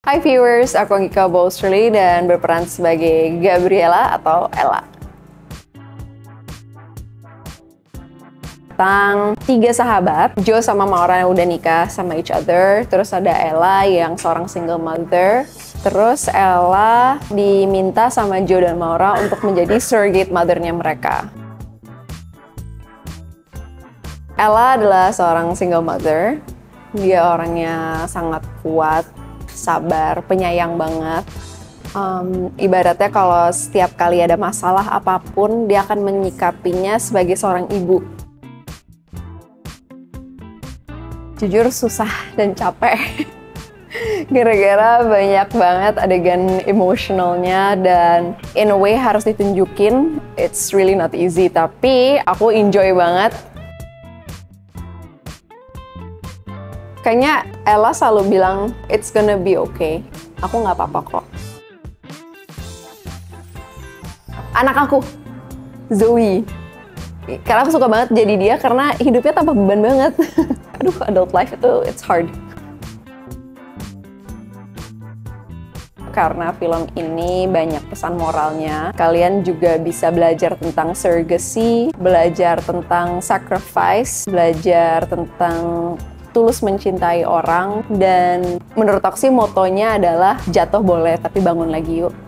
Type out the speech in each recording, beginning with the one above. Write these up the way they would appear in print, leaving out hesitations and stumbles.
Hai viewers, aku Anggika Bowsterly dan berperan sebagai Gabriela atau Ella. Tentang 3 sahabat, Joe sama Maura yang udah nikah sama each other, terus ada Ella yang seorang single mother, terus Ella diminta sama Joe dan Maura untuk menjadi surrogate mother-nya mereka. Ella adalah seorang single mother, dia orangnya sangat kuat, sabar, penyayang banget. Ibaratnya kalau setiap kali ada masalah apapun, dia akan menyikapinya sebagai seorang ibu. Jujur susah dan capek. Gara-gara banyak banget adegan emosionalnya dan in a way harus ditunjukin. It's really not easy, tapi aku enjoy banget. Kayaknya Ella selalu bilang, it's gonna be okay. Aku nggak apa-apa kok. Anak aku, Zoe. Karena aku suka banget jadi dia karena hidupnya tanpa beban banget. Aduh, adult life itu, it's hard. Karena film ini banyak pesan moralnya, kalian juga bisa belajar tentang surrogacy, belajar tentang sacrifice, belajar tentang tulus mencintai orang, dan menurut aku sih motonya adalah jatuh boleh tapi bangun lagi yuk.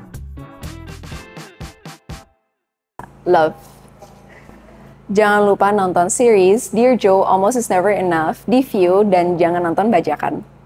Love. Jangan lupa nonton series Dear Joe Almost Is Never Enough di View dan jangan nonton bajakan.